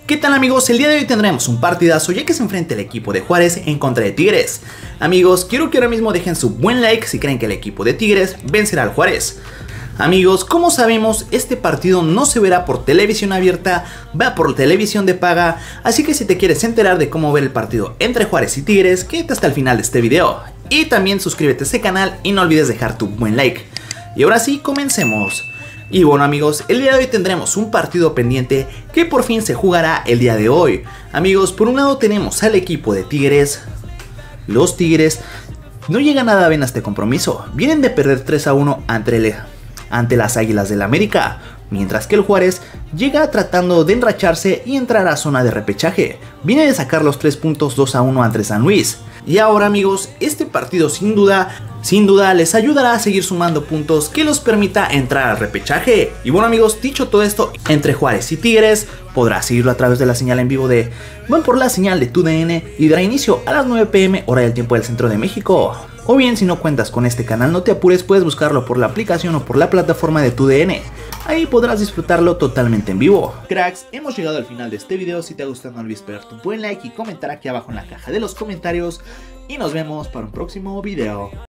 ¿Qué tal amigos? El día de hoy tendremos un partidazo ya que se enfrenta el equipo de Juárez en contra de Tigres. Amigos, quiero que ahora mismo dejen su buen like si creen que el equipo de Tigres vencerá al Juárez. Amigos, como sabemos, este partido no se verá por televisión abierta, va por televisión de paga, así que si te quieres enterar de cómo ver el partido entre Juárez y Tigres, quédate hasta el final de este video. Y también suscríbete a este canal y no olvides dejar tu buen like. Y ahora sí, comencemos. Y bueno amigos, el día de hoy tendremos un partido pendiente que por fin se jugará el día de hoy. Amigos, por un lado tenemos al equipo de Tigres. Los Tigres no llegan nada bien a este compromiso, vienen de perder 3-1 ante las Águilas del América, mientras que el Juárez llega tratando de enracharse y entrar a zona de repechaje. Viene de sacar los 3 puntos 2-1 ante San Luis. Y ahora amigos, este partido sin duda les ayudará a seguir sumando puntos que los permita entrar al repechaje. Y bueno amigos, dicho todo esto, entre Juárez y Tigres podrás seguirlo a través de la señal en vivo de Van por la señal de TUDN y dará inicio a las 9 p.m. hora del tiempo del centro de México. O bien, si no cuentas con este canal, no te apures, puedes buscarlo por la aplicación o por la plataforma de TUDN. Ahí podrás disfrutarlo totalmente en vivo. Cracks, hemos llegado al final de este video. Si te ha gustado no olvides pegar tu buen like y comentar aquí abajo en la caja de los comentarios. Y nos vemos para un próximo video.